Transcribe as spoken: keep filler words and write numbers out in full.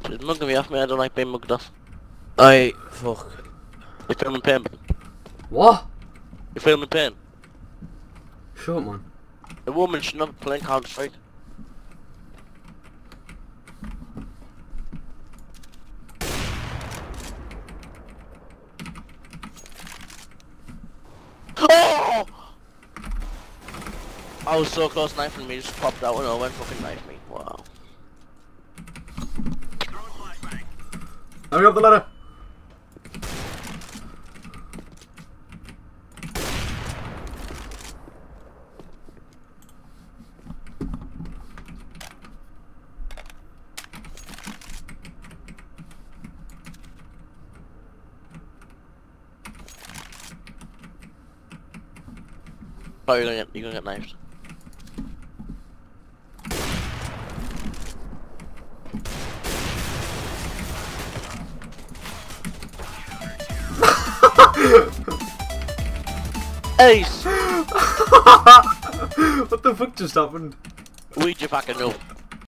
She's mugging me off, me. I don't like being mugged off. I fuck. You feeling pain? What? You feeling pain? Shut man. A woman should not be playing Counter Strike. Oh! I was so close knifing me, just popped out and I went fucking knife me. Wow. Hurry up the ladder. Oh, you're gonna get, you're gonna get knifed. Ace! What the fuck just happened? We just fucking know.